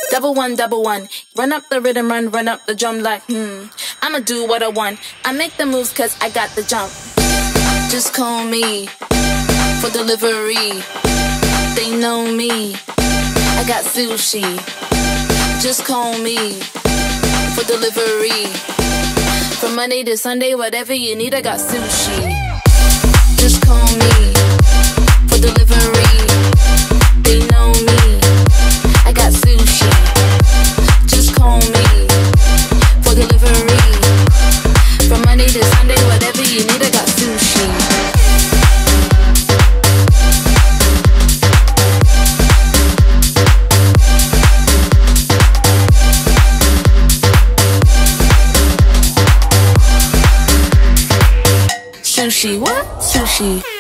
Double one. Run up the rhythm, run up the drum like, I'ma do what I want. I make the moves cause I got the jump. Just call me for delivery. They know me. I got sushi. Just call me for delivery. From Monday to Sunday, whatever you need, I got sushi. Just call me for delivery. They know me. I got sushi. Just call me for delivery. From Monday to Sunday, whatever you need, I got sushi. Sushi, what? Sushi.